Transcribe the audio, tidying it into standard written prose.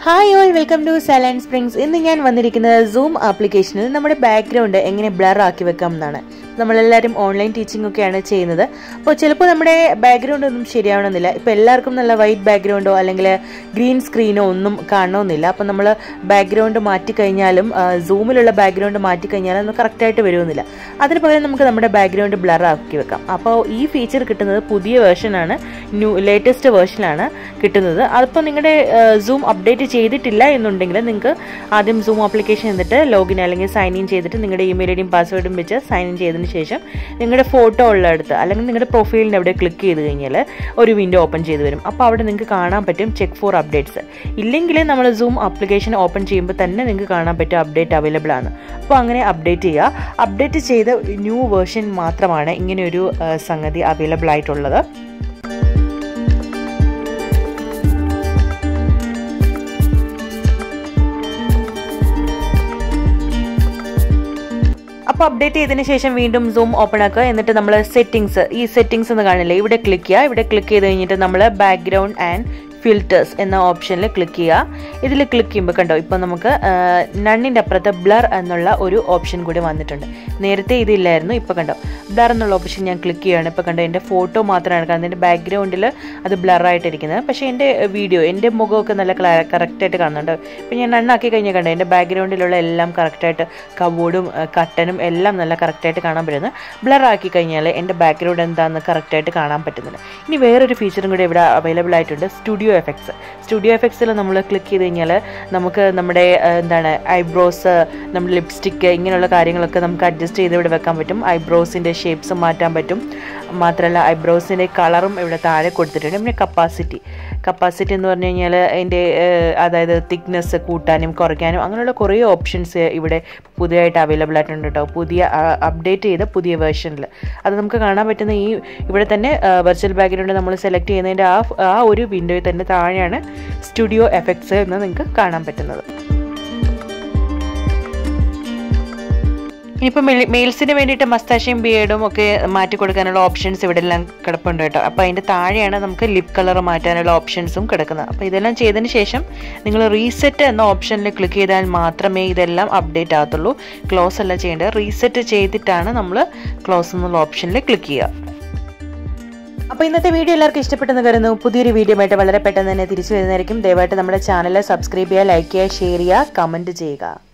Hi all, welcome to Silent Springs. ഇന്ന് ഞാൻ വന്നിരിക്കുന്നത് Zoom ആപ്ലിക്കേഷനിൽ നമ്മുടെ ബാക്ക്ഗ്രൗണ്ട് എങ്ങനെ ബ്ലർ ആക്കി വെക്കാം എന്നാണ്. നമ്മളെല്ലാവരും ഓൺലൈൻ ടീച്ചിങ് ഒക്കെയാണ് ചെയ്യുന്നത്. അപ്പോൾ ചിലപ്പോൾ നമ്മുടെ ബാക്ക്ഗ്രൗണ്ട് ഒന്നും ശരിയാവണമെന്നില്ല. ഇപ്പോൾ എല്ലാവർക്കും നല്ല വൈറ്റ് ബാക്ക്ഗ്രൗണ്ടോ അല്ലെങ്കിൽ ഗ്രീൻ സ്ക്രീനോ ഒന്നും കാണണമെന്നില്ല. അപ്പോൾ നമ്മൾ ബാക്ക്ഗ്രൗണ്ട് മാറ്റിക്കഴിഞ്ഞാലും സൂമിലുള്ള ബാക്ക്ഗ്രൗണ്ട് മാറ്റിക്കഴിഞ്ഞാലും അത് കറക്റ്റായിട്ട് വരുമെന്നില്ല. അതിന് പകരം നമുക്ക് നമ്മുടെ ബാക്ക്ഗ്രൗണ്ട് ബ്ലർ ആക്കി വെക്കാം. അപ്പോൾ ഈ ഫീച്ചർ കിട്ടുന്നത് പുതിയ വേർഷനാണ്, ലേറ്റസ്റ്റ് വേർഷനാണ് കിട്ടുന്നത്. അതിപ്പോൾ നിങ്ങളുടെ സൂം അപ്ഡേറ്റ് ചെയ്തിട്ടില്ല എന്നുണ്ടെങ്കിൽ നിങ്ങൾക്ക് ആദ്യം സൂം ആപ്ലിക്കേഷൻ എന്നിട്ട് ലോഗിൻ അല്ലെങ്കിൽ സൈൻ ഇൻ ചെയ്തിട്ട് നിങ്ങളുടെ ഇമെയിൽ ഐഡിയും പാസ്വേഡും വെച്ച് സൈൻ ഇൻ ചെയ്തതിന് ശേഷം നിങ്ങളുടെ ഫോട്ടോ ഉള്ളിടത്ത് അല്ലെങ്കിൽ നിങ്ങളുടെ പ്രൊഫൈലിൻ്റെ അവിടെ ക്ലിക്ക് ചെയ്ത് കഴിഞ്ഞാൽ ഒരു വിൻഡോ ഓപ്പൺ ചെയ്ത് വരും. അപ്പോൾ അവിടെ നിങ്ങൾക്ക് കാണാൻ പറ്റും ചെക്ക് ഫോർ അപ്ഡേറ്റ്സ്. ഇല്ലെങ്കിൽ നമ്മൾ സൂം ആപ്ലിക്കേഷൻ ഓപ്പൺ ചെയ്യുമ്പോൾ തന്നെ നിങ്ങൾക്ക് കാണാൻ പറ്റും അപ്ഡേറ്റ് അവൈലബിൾ ആണ്. അപ്പോൾ അങ്ങനെ അപ്ഡേറ്റ് ചെയ്യുക. അപ്ഡേറ്റ് ചെയ്ത ന്യൂ വേർഷൻ മാത്രമാണ് ഇങ്ങനെയൊരു സംഗതി അവൈലബിൾ ആയിട്ടുള്ളത്. അപ്പോൾ അപ്ഡേറ്റ് ചെയ്തതിന് ശേഷം വീണ്ടും സൂം ഓപ്പൺ ആക്കുക. എന്നിട്ട് നമ്മൾ സെറ്റിംഗ്സ് എന്ന് കാണില്ലേ, ഇവിടെ ക്ലിക്ക് ചെയ്യുക. ഇവിടെ ക്ലിക്ക് ചെയ്ത് കഴിഞ്ഞിട്ട് നമ്മൾ ബാക്ക്ഗ്രൗണ്ട് ആൻഡ് ഫിൽറ്റേഴ്സ് എന്ന ഓപ്ഷനിൽ ക്ലിക്ക് ചെയ്യുക. ഇതിൽ ക്ലിക്ക് ചെയ്യുമ്പോൾ കണ്ടോ, ഇപ്പോൾ നമുക്ക് നണ്ണിൻ്റെ അപ്പുറത്ത് ബ്ലർ എന്നുള്ള ഒരു ഓപ്ഷൻ കൂടി വന്നിട്ടുണ്ട്. നേരത്തെ ഇതില്ലായിരുന്നു. ഇപ്പോൾ കണ്ടോ ബ്ലർ എന്നുള്ള ഓപ്ഷൻ ഞാൻ ക്ലിക്ക് ചെയ്യുകയാണ്. ഇപ്പോൾ കണ്ടോ എൻ്റെ ഫോട്ടോ മാത്രമാണ് കാണുന്നത്, എൻ്റെ ബാക്ക്ഗ്രൗണ്ടിൽ അത് ബ്ലറായിട്ടിരിക്കുന്നത്. പക്ഷേ എൻ്റെ വീഡിയോ, എൻ്റെ മുഖമൊക്കെ നല്ല കറക്റ്റായിട്ട് കാണുന്നുണ്ട്. ഇപ്പോൾ ഞാൻ നണ്ണാക്കി കഴിഞ്ഞാൽ കണ്ടോ എൻ്റെ ബാക്ക്ഗ്രൗണ്ടിലുള്ള എല്ലാം കറക്റ്റായിട്ട് കബോർഡും കട്ടനും എല്ലാം നല്ല കറക്റ്റായിട്ട് കാണാൻ പറ്റുന്നത്. ബ്ലറാക്കി കഴിഞ്ഞാൽ എൻ്റെ ബാക്ക്ഗ്രൗണ്ട് എന്താണെന്ന് കറക്റ്റായിട്ട് കാണാൻ പറ്റുന്നുണ്ട്. ഇനി വേറൊരു ഫീച്ചറും കൂടി ഇവിടെ അവൈലബിൾ ആയിട്ടുണ്ട്, സ്റ്റുഡിയോ എഫക്ട്സിൽ നമ്മൾ ക്ലിക്ക് ചെയ്ത് കഴിഞ്ഞാൽ നമുക്ക് നമ്മുടെ ഐബ്രോസ്, നമ്മുടെ ലിപ്സ്റ്റിക്ക്, ഇങ്ങനെയുള്ള കാര്യങ്ങളൊക്കെ നമുക്ക് അഡ്ജസ്റ്റ് ചെയ്ത് ഇവിടെ വെക്കാൻ പറ്റും. ഐബ്രോസിൻ്റെ ഷേപ്സ് മാറ്റാൻ പറ്റും. മാത്രമല്ല ഐബ്രോസിൻ്റെ കളറും ഇവിടെ താഴെ കൊടുത്തിട്ടുണ്ട്. പിന്നെ കപ്പാസിറ്റി എന്ന് പറഞ്ഞു കഴിഞ്ഞാൽ അതിൻ്റെ അതായത് തിക്നെസ് കൂട്ടാനും കുറയ്ക്കാനും അങ്ങനെയുള്ള കുറേ ഓപ്ഷൻസ് ഇവിടെ പുതിയതായിട്ട് അവൈലബിൾ ആയിട്ടുണ്ട് കേട്ടോ. അപ്ഡേറ്റ് ചെയ്ത പുതിയ വേർഷനിൽ അത് നമുക്ക് കാണാൻ പറ്റുന്ന ഇവിടെ തന്നെ വെർച്വൽ ബാക്ക്ഗ്രൗണ്ട് നമ്മൾ സെലക്ട് ചെയ്യുന്നതിൻ്റെ ആ ഒരു വിൻഡോയിൽ തന്നെ താഴെയാണ് സ്റ്റുഡിയോ എഫക്ട്സ് എന്ന് നിങ്ങൾക്ക് കാണാൻ പറ്റുന്നത്. ഇനിയിപ്പോൾ മെയിൽസിന് വേണ്ടിയിട്ട് മസ്താഷയും ബിയേഡും ഒക്കെ മാറ്റി കൊടുക്കാനുള്ള ഓപ്ഷൻസ് ഇവിടെ എല്ലാം കിടപ്പുണ്ട് കേട്ടോ. അപ്പോൾ അതിൻ്റെ താഴെയാണ് നമുക്ക് ലിപ് കളർ മാറ്റാനുള്ള ഓപ്ഷൻസും കിടക്കുന്നത്. അപ്പോൾ ഇതെല്ലാം ചെയ്തതിന് ശേഷം നിങ്ങൾ റീസെറ്റ് എന്ന ഓപ്ഷനിൽ ക്ലിക്ക് ചെയ്താൽ മാത്രമേ ഇതെല്ലാം അപ്ഡേറ്റ് ആകത്തുള്ളൂ. ക്ലോസ് അല്ല ചെയ്യേണ്ടത്, റീസെറ്റ് ചെയ്തിട്ടാണ് നമ്മൾ ക്ലോസ് എന്നുള്ള ഓപ്ഷനിൽ ക്ലിക്ക് ചെയ്യുക. അപ്പോൾ ഇന്നത്തെ വീഡിയോ എല്ലാവർക്കും ഇഷ്ടപ്പെട്ടെന്ന് കരുതുന്നു. പുതിയൊരു വീഡിയോ ആയിട്ട് വളരെ പെട്ടെന്ന് തന്നെ തിരിച്ചു വരുന്നതായിരിക്കും. ദയവായിട്ട് നമ്മുടെ ചാനൽ സബ്സ്ക്രൈബ് ചെയ്യുക, ലൈക്ക് ചെയ്യുക, ഷെയർ ചെയ്യുക, കമൻറ്റ് ചെയ്യുക.